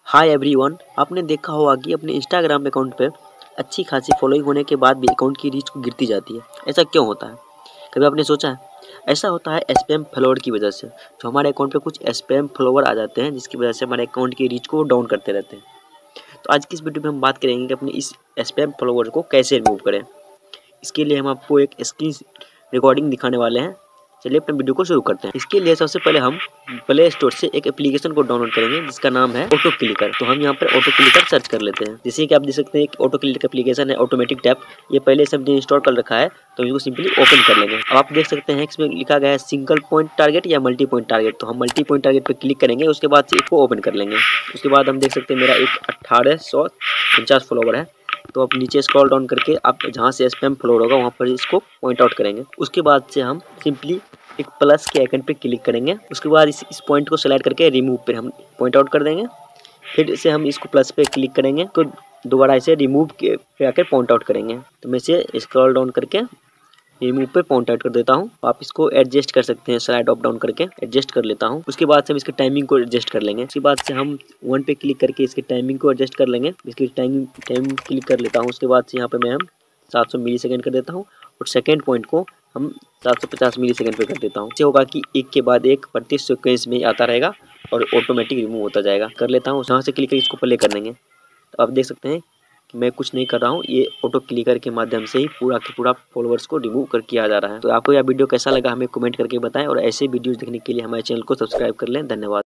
Hi everyone, आपने देखा होगा कि अपने इंस्टाग्राम अकाउंट पे अच्छी खासी फॉलोइंग होने के बाद भी अकाउंट की रीच गिरती जाती है। ऐसा क्यों होता है? कभी आपने सोचा है? ऐसा होता है स्पैम फॉलोअर की वजह से। जो हमारे अकाउंट पे कुछ स्पैम फॉलोअर आ जाते हैं जिसकी वजह से हमारे अकाउंट की रीच को डाउन करते रहते हैं। तो आज की इस वीडियो में हम बात करेंगे कि अपने इस स्पैम फॉलोअर को कैसे रिमूव करें। इसके लिए हम आपको एक स्क्रीन रिकॉर्डिंग दिखाने वाले हैं। चलिए अपने वीडियो को शुरू करते हैं। इसके लिए सबसे पहले हम प्ले स्टोर से एक एप्लीकेशन को डाउनलोड करेंगे जिसका नाम है ऑटो क्लिकर। तो हम यहाँ पर ऑटो क्लिकर सर्च कर लेते हैं। जैसे कि आप देख सकते हैं एक ऑटो क्लिकर एप्लीकेशन है, ऑटोमेटिक टैप। ये पहले से हमने इंस्टॉल कर रखा है, तो इसको सिंपली ओपन कर लेंगे। अब आप देख सकते हैं इसमें लिखा गया है सिंगल पॉइंट टारगेट या मल्टी पॉइंट टारगेट। तो हम मल्टी पॉइंट टारगेट पर क्लिक करेंगे, उसके बाद से इसको ओपन कर लेंगे। उसके बाद हम देख सकते हैं मेरा एक 1849 फॉलोवर है। तो आप नीचे स्क्रॉल डाउन करके आप जहाँ से स्पैम फॉलोअर होगा वहाँ पर इसको पॉइंट आउट करेंगे। उसके बाद से हम सिंपली एक प्लस के आइकन पे क्लिक करेंगे। उसके बाद इस पॉइंट को सेलेक्ट करके रिमूव पे हम पॉइंट आउट कर देंगे। फिर से हम इसको प्लस पे क्लिक करेंगे तो दोबारा इसे रिमूव के पे आकर पॉइंट आउट करेंगे। तो मैं इसे स्क्रॉल डाउन करके रिमूव पे पॉइंट आउट कर देता हूँ। आप इसको एडजस्ट कर सकते हैं, स्लाइड अप डाउन करके एडजस्ट कर लेता हूँ। उसके बाद से हम इसकी टाइमिंग को एडजस्ट कर लेंगे। उसके बाद से हम 1 पे क्लिक करके इसकी टाइमिंग को एडजस्ट कर लेंगे। इसकी टाइम क्लिक कर लेता हूँ। उसके बाद से यहाँ पे मैं हम 700 मिली सेकेंड कर देता हूँ और सेकेंड पॉइंट को हम 750 मिली सेकेंड पे कर देता हूँ। इससे होगा कि एक के बाद एक प्रति सीक्वेंस में आता रहेगा और ऑटोमेटिक रिमूव होता जाएगा। कर लेता हूँ, जहाँ से क्लिक करके इसको प्ले कर देंगे। तो आप देख सकते हैं कि मैं कुछ नहीं कर रहा हूँ, ये ऑटो क्लिकर के माध्यम से ही पूरा के पूरा फॉलोअर्स को रिमूव कर किया जा रहा है। तो आपको यह वीडियो कैसा लगा हमें कमेंट करके बताएं और ऐसे वीडियोस देखने के लिए हमारे चैनल को सब्सक्राइब कर लें। धन्यवाद।